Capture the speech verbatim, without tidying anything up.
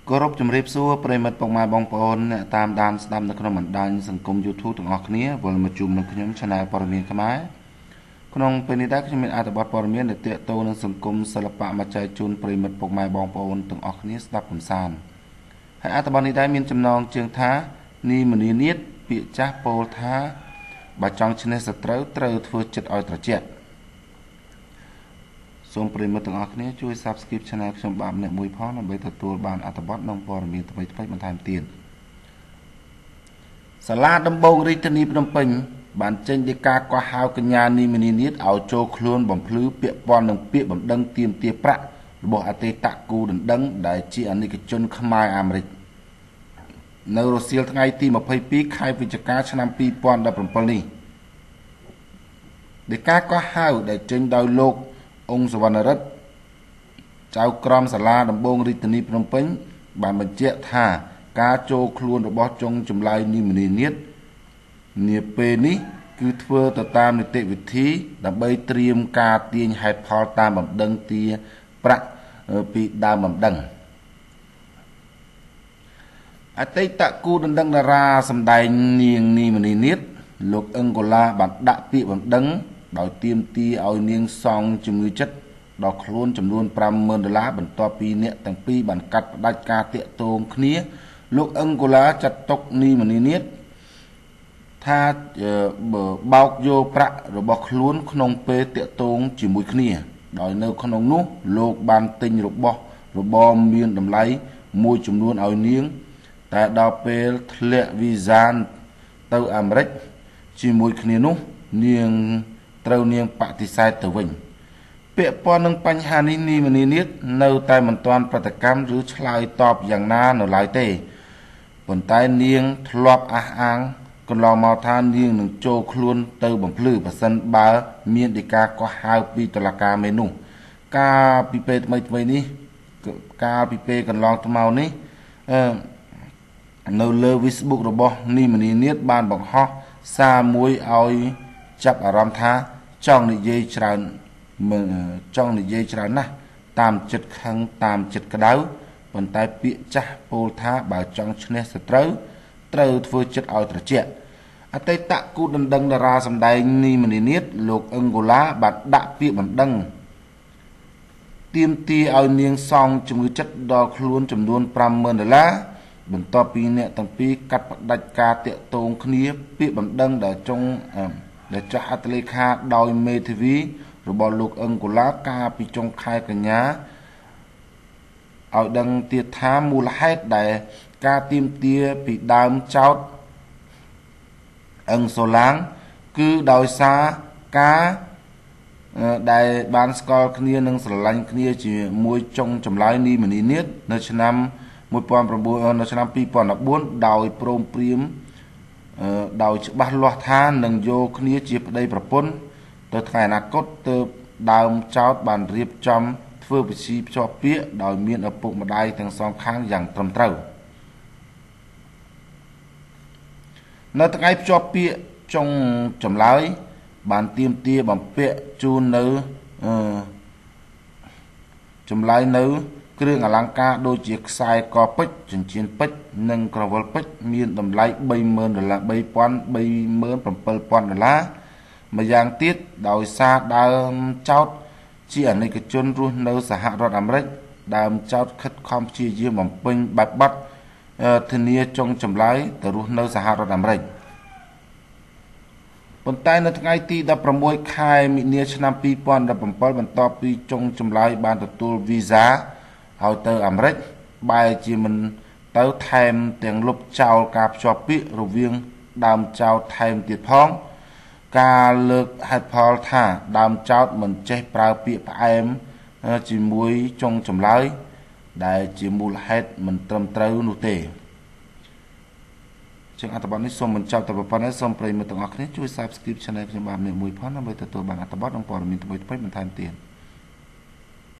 គោរពជំរាបសួរប្រិមិត្តពុកម៉ែបងប្អូនអ្នកតាមដានស្ដាប់នៅក្នុងបណ្ដាញសង្គម YouTube ទាំងអស់គ្នាវិលមកជួបនឹងខ្ញុំ Channel ព័ត៌មានខ្មែរក្នុងពេលនេះដែរខ្ញុំមានអត្ថបទព័ត៌មានដែលទាក់ទងនឹងសង្គមសិល្បៈមកចែកជូនប្រិមិត្តពុកម៉ែបងប្អូនទាំងអស់គ្នាស្ដាប់កំសាន្តហើយអត្ថបទនេះដែរមានចំណងជើងថានីមនីនាតពាក្យចាស់ពោលថាបើចង់ឈ្នះសត្រូវត្រូវធ្វើចិត្តឲ្យត្រជាក់សូមប្រិមិត្តទាំងអស់គ្នាជួយ Subscribe Channel ខ្ញុំបាទម្នាក់មួយផងដើម្បីទទួលបានអត្ថបទនិងព័ត៌មានថ្មីៗបន្ថែមទៀតសាលាដំបងរាជធានីភ្នំពេញបានចេញដីកាកោះហៅកញ្ញានីមនីនាតឲ្យចូលខ្លួនបំភ្លឺពាក់ព័ន្ធនឹងពាក្យបណ្ដឹងទាមទារប្រាក់របស់អតីតគូដណ្ដឹងដែលជាអនិកជនខ្មែរអាមេរិកនៅរសៀលថ្ងៃទីម្ភៃពីរខែវិច្ឆិកាឆ្នាំពីរពាន់ដប់ប្រាំពីរនេះដីកាកោះហៅដែលចេញដោយលោកអង្គសវណ្ណរិទ្ធចៅក្រមសាលាដំបងរាជធានីភ្នំពេញបានបញ្ជាក់ថាការចូលខ្លួនរបស់ចុងចម្លើយនីមនីនាតនាពេលនេះគឺធ្វើទៅតាមនីតិវិធីដើម្បីត្រៀមការទាញហេតុផលតាមបណ្ដឹងទាប្រាក់ពីដើមបណ្ដឹងអតីតគូដណ្ដឹងតារាសម្ដែងនាងនីមនីនាតលោកអឹងកូឡាបានដាក់ពាក្យបណ្ដឹងដោយទាមទារឲ្យនាងសងជំងឺចិត្តដល់ខ្លួនចំនួន ប្រាំម៉ឺនដុល្លារបន្ទាប់ពីអ្នកទាំងពីរបានកាត់ផ្តាច់ការតាក់ទងគ្នាលោកអឹងកូឡាចាត់ទុកនីមនីនាតថាបោកយកប្រាក់របស់ខ្លួនក្នុងពេលតាក់ទងជាមួយគ្នាដោយនៅក្នុងនោះលោកបានទិញរបស់របរមានតម្លៃមួយចំនួនឲ្យនាងតែដល់ពេលធ្លាក់វីសាទៅអាមេរិកជាមួយគ្នានោះនាងត្រូវនាងបដិសេធទៅវិញពាក់ព័ន្ធនឹងបញ្ហានេះនីមនីនាតនៅតែមិនទាន់ប្រតិកម្មឬឆ្លើយតបយ៉ាងណានៅឡើយទេប៉ុន្តែនាងធ្លាប់អះអាងកន្លងមកថានាងនឹងចូលខ្លួនទៅបំភ្លឺបើសិនបើមានដីកាកោះហៅពីតុលាការមេនោះកាលពីពេលថ្មីថ្មីនេះកាលពីពេលកន្លងទៅមកនេះអឺនៅលើ Facebook របស់នីមនីនាតបានបង្ហោះសារមួយឲ្យចាប់អារម្មណ៍ថាចង់និយាយច្រើនចង់និយាយច្រើនណាស់តាមចិត្តខឹងតាមចិត្តក្តៅប៉ុន្តែពាក្យចាស់ពោលថាបើចង់ឈ្នះសត្រូវត្រូវធ្វើចិត្តឲ្យត្រជាក់អតីតគូដណ្ដឹងតារាសម្ដែងនីមនីនាតលោកអឹងកូឡាបានដាក់ពាក្យបណ្ដឹងទាមទារឲ្យនាងសងជំងឺចិត្តដល់ខ្លួនចំនួន ប្រាំម៉ឺនដុល្លារបន្ទាប់ពីអ្នកទាំងពីរកាត់ផ្តាច់ការតាក់ទងគ្នាពាក្យបណ្ដឹងដែលចុងដែលចាស់អត្តលេខាដោយមេធាវីរបស់លោកអឹងកូឡាកាលពីចុងខែកញ្ញាឲ្យដឹងទៀតថាមូលហេតុដែលការទាមទារពីដើមចោតអឹងសូឡាងគឺដោយសារការដែលបានស្គាល់គ្នានិងស្រឡាញ់គ្នាជាមួយចុងចម្លើយនីមនីនាតនៅឆ្នាំមួយពាន់ប្រាំបួននៅឆ្នាំពីរពាន់ដប់បួនដោយព្រមព្រៀងដោយច្បាស់លាស់ថានឹងយកគ្នាជាប្តីប្រពន្ធទៅថ្ងៃអនាគតទើបដើមចោតបានរៀបចំធ្វើពិធីភ្ជាប់ពាក្យដោយមានឪពុកម្ដាយទាំងសងខាងយ៉ាងត្រឹមត្រូវនៅថ្ងៃភ្ជាប់ពាក្យចុងចម្លើយបានទាមទារបំពាក់ជូននៅចម្លើយនៅគ្រឿងអលង្ការដូចជាខ្សែកពេជ្រចិញ្ចៀនពេជ្រនិងក្រវិលពេជ្រមានតម្លៃ បីម៉ឺនដុល្លារ បីពាន់ បីម៉ឺនប្រាំពីរពាន់ដុល្លារម្យ៉ាងទៀតដោយសារដើមចោតជាអនិកជនរស់នៅសហរដ្ឋអាមេរិកដើមចោតខិតខំព្យាយាមបំពេញបែបបទធានាចុងចម្លើយទៅរស់នៅសហរដ្ឋអាមេរិកប៉ុន្តែនៅថ្ងៃទីដប់ប្រាំមួយខែមិនិនាឆ្នាំពីរពាន់ដប់ប្រាំពីរបន្ទាប់ពីចុងចម្លើយបានទទួលវីសាឲ្យទៅអាមេរិកបែរជាមិនទៅថែមទាំងលុបចោលការភ្ជាប់ពាក្យរវាងដើមចោតថែមទៀតផងការលើកហេតុផលថាដើមចោតមិនចេះប្រើពាក្យផ្អែមជាមួយចុងចម្លើយដែលជាមូលហេតុមិនត្រឹមត្រូវនោះទេជាងអត្ថបទនេះសូមបញ្ចប់តែប៉ុណ្ណេះសូមប្រិយមិត្តទាំងអស់គ្នាជួយ Subscribe Channel ខ្ញុំបាទម្នាក់មួយផងដើម្បីទទួលបានអត្ថបទនិងព័ត៌មានថ្មីៗបន្ថែមទៀត